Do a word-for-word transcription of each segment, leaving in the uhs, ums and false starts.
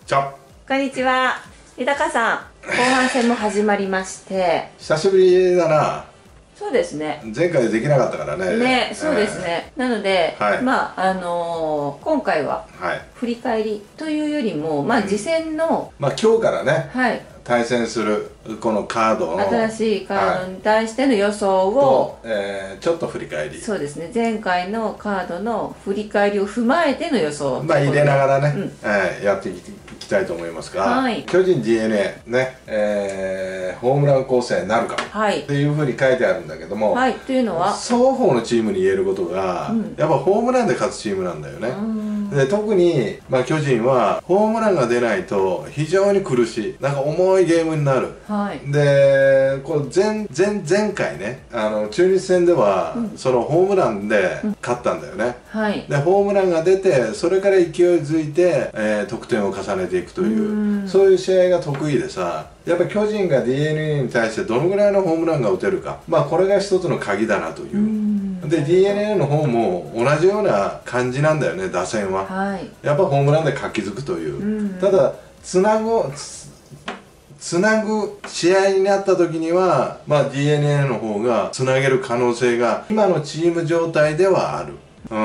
じゃこんにちは。豊さん、後半戦も始まりまして、 久しぶりだな。 そうですね。 前回できなかったからね。 ね、そうですね。なので、 はい、 まああのー、今回は振り返りというよりも、まあ次戦の、 うん、まあ今日からね、はい、対戦するこのカードの新しいカードに対しての予想を、 はい、えー、ちょっと振り返り。 そうですね。前回のカードの振り返りを踏まえての予想。 まあ入れながらね、うん、えー、やっていきたいと思いますが、はい、巨人 ディーエヌエー ね、えー、ホームラン構成になるか、はい、っていうふうに書いてあるんだけども、 はい、というのは双方のチームに言えることが、うん、やっぱホームランで勝つチームなんだよね。で特に、まあ、巨人はホームランが出ないと非常に苦しい、なんか重いゲームになる、はい、でこれ 前, 前, 前回ね、あの中日戦では、うん、そのホームランで勝ったんだよね、うん、はい、でホームランが出てそれから勢いづいて、えー、得点を重ねていくという、うそういう試合が得意でさ、やっぱり巨人が ディーエヌエー に対してどのぐらいのホームランが打てるか、まあこれが一つの鍵だなという。で ディーエヌエー の方も同じような感じなんだよね、打線は、はい、やっぱホームランで活気づくという、ただつなぐつなぐ試合になった時には、まあ、ディーエヌエー の方がつなげる可能性が今のチーム状態ではある、うん、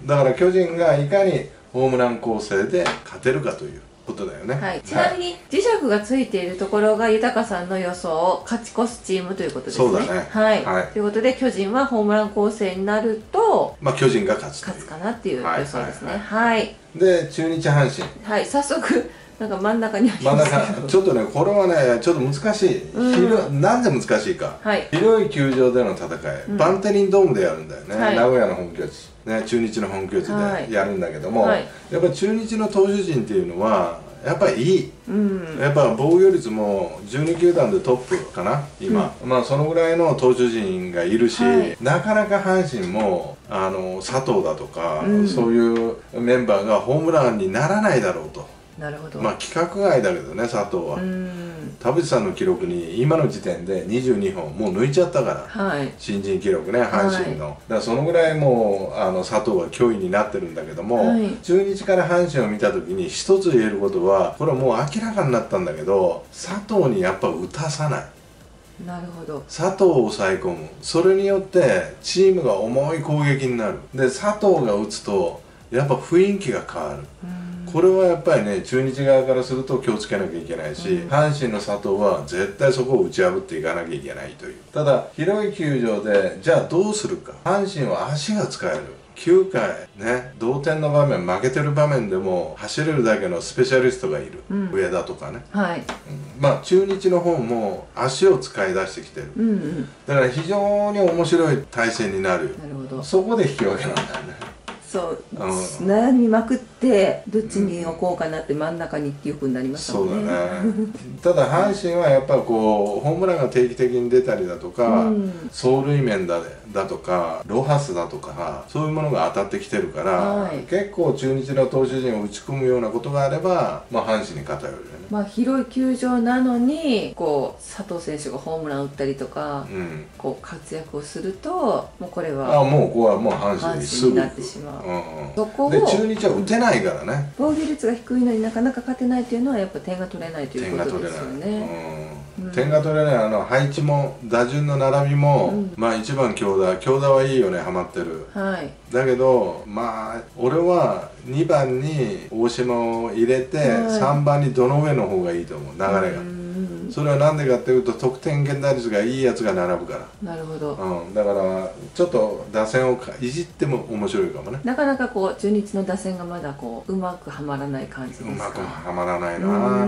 だから巨人がいかにホームラン構成で勝てるかということだよね。はい、 ちなみに磁石がついているところが豊さんの予想を勝ち越すチームということですね。 そうだね。 はい。はい、ということで巨人はホームラン構成になると、 まあ巨人が勝つ勝つかなっていう予想ですね。はい。 で中日阪神。 はい。早速なんか真ん中にありますけど。真ん中ちょっとね、これはねちょっと難しい。うん、なんで難しいか。はい。広い球場での戦い、うん、バンテリンドームでやるんだよね。はい、名古屋の本拠地。ね、中日の本拠地でやるんだけども、はい、やっぱり中日の投手陣っていうのはやっぱりいい、うん、やっぱ防御率もじゅうに球団でトップかな今、うん、まあそのぐらいの投手陣がいるし、はい、なかなか阪神もあの佐藤だとか、うん、そういうメンバーがホームランにならないだろうと。 なるほど。 まあ規格外だけどね、佐藤は。田淵さんの記録に今の時点でにじゅうにほんもう抜いちゃったから、はい、新人記録ね、阪神の、はい、だからそのぐらいもうあの佐藤は脅威になってるんだけども、はい、中日から阪神を見た時に一つ言えることは、これはもう明らかになったんだけど、佐藤にやっぱ打たさない。 なるほど。 佐藤を抑え込む、それによってチームが重い攻撃になる。で佐藤が打つとやっぱ雰囲気が変わる。これはやっぱりね、中日側からすると気をつけなきゃいけないし、うん、阪神の佐藤は絶対そこを打ち破っていかなきゃいけないという。ただ広い球場でじゃあどうするか。阪神は足が使える。きゅうかいね、同点の場面、負けてる場面でも走れるだけのスペシャリストがいる、うん、上田とかね、はい、うん、まあ中日の方も足を使い出してきてる、うん、うん、だから非常に面白い対戦になる。なるほど。そこで引き分けなんだよね。 そう、悩みまくってどっちに置こうかなって真ん中にっていうふうになりましたもんね。 そうだね。ただ阪神はやっぱこうホームランが定期的に出たりだとか、うん、走塁面だだとかロハスだとかそういうものが当たってきてるから、はい、結構中日の投手陣を打ち込むようなことがあれば、まあ、阪神に偏るよね。 まあ広い球場なのにこう佐藤選手がホームラン打ったりとか、うん、こう活躍をするともうこれはあもうここはもう阪神にすぐになってしまう。うんうん、 そこをで中日は打てないからね。 防御率が低いのになかなか勝てないというのはやっぱ点が取れないということですよね。 点が取れない、あの配置も打順の並びも、うん、まあいちばん京田京田はいいよね、ハマってる、はい、だけどまあ俺はにばんに大島を入れて、はい、さんばんに堂上の方がいいと思う、流れが。それはなんでかっていうと得点圏打率がいいやつが並ぶから。なるほど、うん、だからちょっと打線をいじっても面白いかもね。 なかなかこう中日の打線がまだこううまくはまらない感じですか。 うまくはまらないな。うん、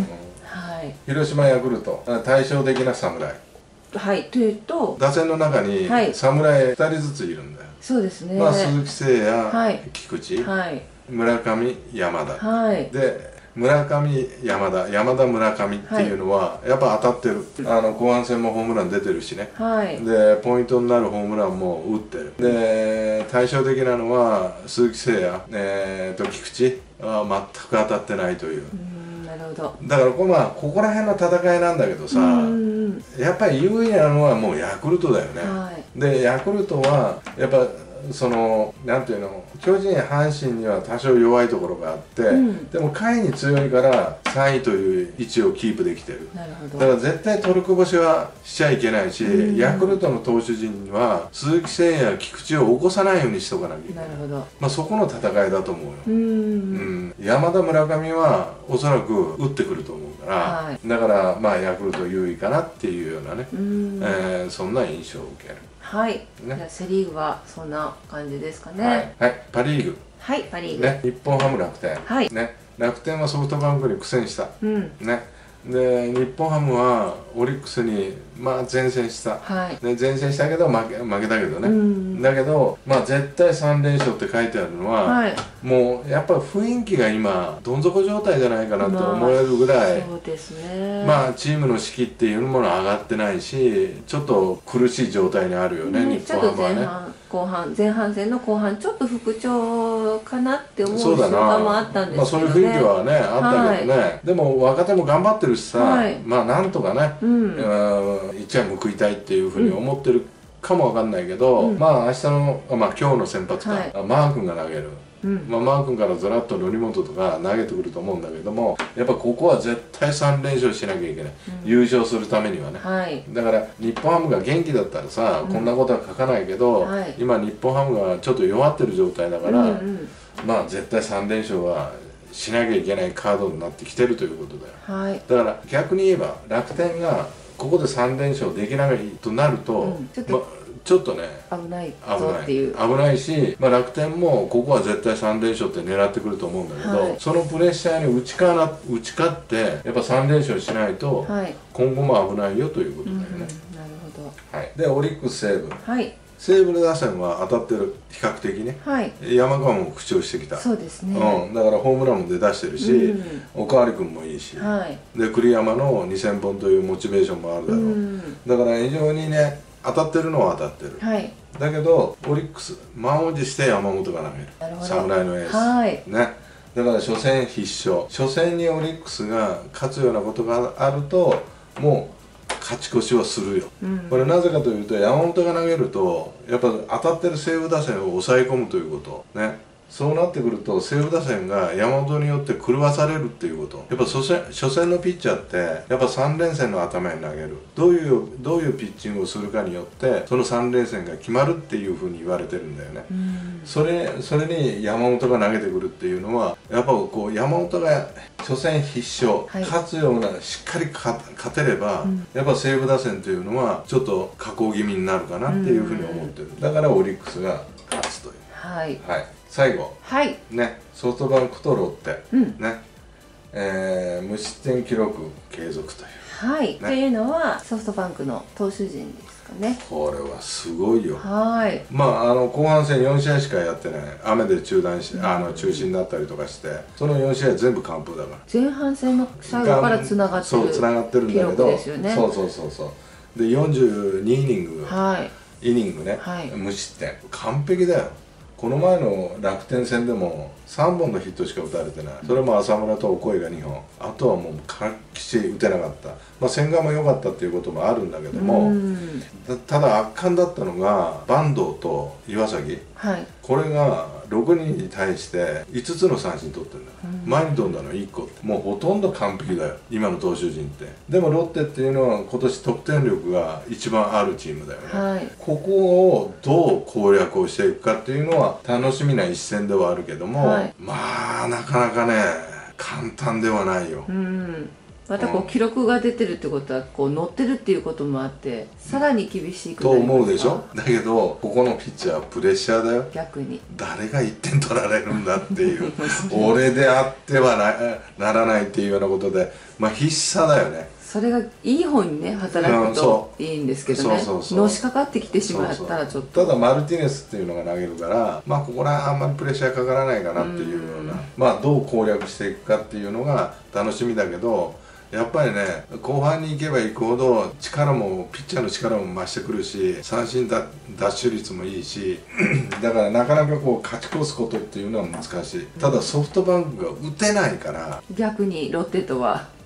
はい、広島ヤクルト対照的な侍。 はいというと打線の中に侍ふたりずついるんだよ。 そうですね。 まあ鈴木誠也、はい、菊池、はい、村上、山田、はい、で村上、山田、山田、村上っていうのはやっぱ当たってる、あの後半戦もホームラン出てるしね、はい、でポイントになるホームランも打ってる。で対照的なのは鈴木誠也、えー、と菊池は全く当たってないという。なるほど。だからこ,、まあ、ここら辺の戦いなんだけどさ、やっぱり優位なのはもうヤクルトだよね、はい、でヤクルトはやっぱそのなんていうの、巨人阪神には多少弱いところがあって、うん、でも下位に強いからさんいという位置をキープできてる。なるほど。だから絶対取りこぼしはしちゃいけないし、うん、ヤクルトの投手陣には鈴木誠也や菊池を起こさないようにしとかなきゃいけない。なるほど。まあそこの戦いだと思うよ。うん、うん、山田村上はおそらく打ってくると思うから、はい、だからまあヤクルト優位かなっていうようなね、うん、えー、そんな印象を受ける。はい、ね、じゃあセ・リーグはそんな感じですかね。はい、はい、パ・リーグ。はい、パ・リーグ、ね、日本ハム楽天、はい、ね、楽天はソフトバンクに苦戦した、うん、ね、で日本ハムはオリックスにまあ前線した、はい、で前線したけど負け負けたけどね、うん、だけどまあ絶対さん連勝って書いてあるのは、はい、もうやっぱ雰囲気が今どん底状態じゃないかなと思えるぐらい、まあ、そうですね、まあチームの士気っていうものは上がってないし、ちょっと苦しい状態にあるよね、ね、日本ハムはね。後半前半戦の後半ちょっと復調かなって思う瞬間もあったんですけどね。まあそういう雰囲気はねあったけどね、はい、でも若手も頑張ってるしさ、はい、まあなんとかね、うん、一夜報いたいっていうふうに思ってるかもわかんないけど、うん、まあ明日の、まあ今日の先発か、はい、マー君が投げる。うん、まあマー君からずらっと則本とか投げてくると思うんだけども、やっぱここは絶対さん連勝しなきゃいけない、うん、優勝するためにはね、はい、だから日本ハムが元気だったらさ、うん、こんなことは書かないけど、はい、今日本ハムがちょっと弱ってる状態だから、うんうん、まあ絶対さん連勝はしなきゃいけないカードになってきてるということだよ、はい、だから逆に言えば楽天がここでさん連勝できないとなると、うん、ちょっと、まちょっとね危ないぞっていう危ないし、まあ、楽天もここは絶対さん連勝って狙ってくると思うんだけど、はい、そのプレッシャーに打ち勝な打ち勝ってやっぱさん連勝しないと、はい、今後も危ないよということだよね、うん、なるほど、はい、でオリックス西武、はい、西武の打線は当たってる、比較的ね、はい、山川も復調してきた、そうですね、うん、だからホームランも出だしてるし、うん、おかわり君もいいし、はい、で栗山のにせんぼんというモチベーションもあるだろう、うん、だから非常にね当たってるのは当たってる、はい、だけどオリックス満を持して山本が投げる、侍のエース、はい、ね、だから初戦必勝、初戦にオリックスが勝つようなことがあるともう勝ち越しはするよ、うん、これなぜかというと山本が投げるとやっぱ当たってる西武打線を抑え込むということね、そうなってくると西武打線が山本によって狂わされるっていうこと、やっぱ初戦初戦のピッチャーってやっぱさん連戦の頭に投げる、どういうどういうピッチングをするかによってそのさん連戦が決まるっていうふうに言われてるんだよね、それそれに山本が投げてくるっていうのはやっぱこう山本が初戦必勝、はい、勝つようなしっかり勝てれば、うん、やっぱ西武打線というのはちょっと下降気味になるかなっていうふうに思ってる、だからオリックスが勝つという、はい、はい、最後、はい、ね、ソフトバンクとロッテ、うん、ね、えー、無失点記録継続という、はい、ね、というのはソフトバンクの投手陣ですかね。これはすごいよ。はい、まああの後半戦よん試合しかやってない、雨で中断し、うん、あの中止になったりとかして、そのよん試合全部完封だから、前半戦の最後からつながってる、そうつながってるんだけど、ですよね、そうそうそうそうでよんじゅうにイニング、はい、イニングね、はい、無失点完璧だよ。この前の楽天戦でもさんぼんのヒットしか打たれてない、それも浅村とオコエがにほん、あとはもうかっきし打てなかった、まあ、千賀も良かったっていうこともあるんだけども、ただ圧巻だったのが坂東と岩崎、はい、これがろくにんに対していつつの三振取ってるんだ、うん、前に飛んだのいっこって、もうほとんど完璧だよ今の投手陣って。でもロッテっていうのは今年得点力が一番あるチームだよね、はい、ここをどう攻略をしていくかっていうのは楽しみな一戦ではあるけども、はい、まあなかなかね簡単ではないよ、うん、またこう記録が出てるってことはこう乗ってるっていうこともあってさらに厳しいくなりますかと思うでしょ。だけどここのピッチャーはプレッシャーだよ、逆に誰がいってん取られるんだっていう俺であっては な, ならないっていうようなことで、まあ必殺だよね。それがいい方にね働くといいんですけどね、のしかかってきてしまったらちょっと。ただマルティネスっていうのが投げるから、まあここらあんまりプレッシャーかからないかなっていうような、まあどう攻略していくかっていうのが楽しみだけど、やっぱりね後半に行けば行くほど力もピッチャーの力も増してくるし、三振奪取率もいいしだからなかなかこう勝ち越すことっていうのは難しい。ただソフトバンクが打てないから、逆にロッテとは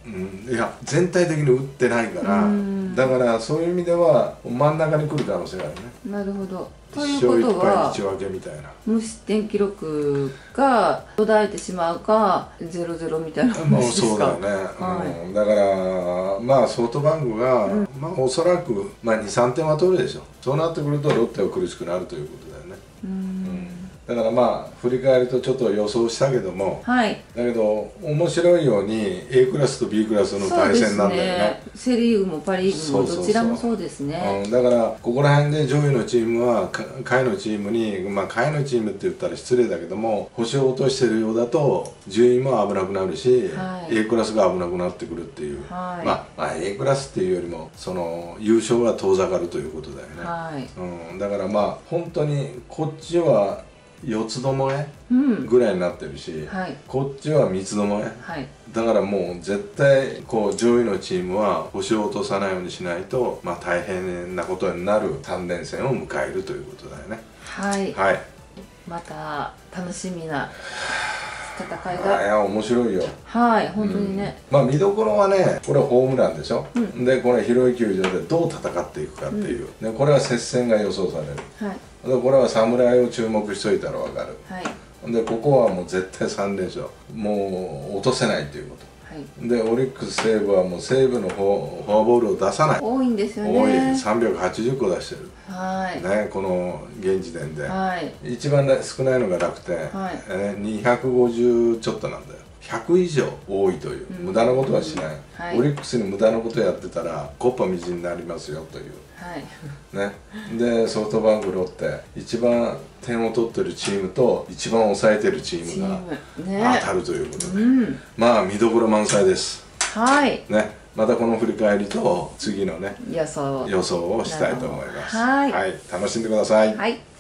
うん、いや全体的に打ってないから、だからそういう意味では真ん中に来る可能性があるね。 なるほど。ということは一分けみたいな無失点記録が途絶えてしまうかゼロゼロみたいな話ですか。 もうそうだよね、はい、うん、だからまあソフトバンクが、うん、まあおそらく、まあ、にさんてんは取るでしょ。そうなってくるとロッテは苦しくなるということだよね。うん、うんだからまあ振り返るとちょっと予想したけども、はい、だけど面白いように A クラスと B クラスの対戦なんだよね。 セ・リーグもパ・リーグもどちらもそうですね。 うん、だからここら辺で上位のチームは下位のチームに、まあ下位のチームって言ったら失礼だけども星を落としてるようだと順位も危なくなるし、はい、A クラスが危なくなってくるっていう、はい、まあ、まあ A クラスっていうよりもその優勝は遠ざかるということだよね。はい、うん、だからまあ本当にこっちは四つどもえぐらいになってるし、うんはい、こっちは三つどもえ、はい、だからもう絶対こう上位のチームは星を落とさないようにしないと、まあ、大変なことになるさんれんせんを迎えるということだよね。 はい、はい、また楽しみな戦いが。 いや面白いよ。 はい本当にね、 うん、まあ見どころはねこれはホームランでしょ、うん、でこれ広い球場でどう戦っていくかっていう、うん、でこれは接戦が予想される、はい、でこれは侍を注目しといたら分かる、はい、でここはもう絶対さんれんしょうもう落とせないということ、はい、でオリックス西武はもう西武のフォアボールを出さない。多いんですよね。 多いさんびゃくはちじゅっこ出してる、はいね、この現時点で、はい、一番少ないのが楽天、はいえー、にひゃくごじゅうちょっとなんだよ。ひゃく以上多いという、うん、無駄なことはしない、はい、オリックスに無駄なことやってたらコッパみじんになりますよという、はいね、でソフトバンクロッテ一番点を取ってるチームと一番抑えてるチームが当たるということで、ねうん、まあ見どころ満載です。はい、ね、またこの振り返りと次のね予想、予想をしたいと思います。はい、はい、楽しんでください。はい。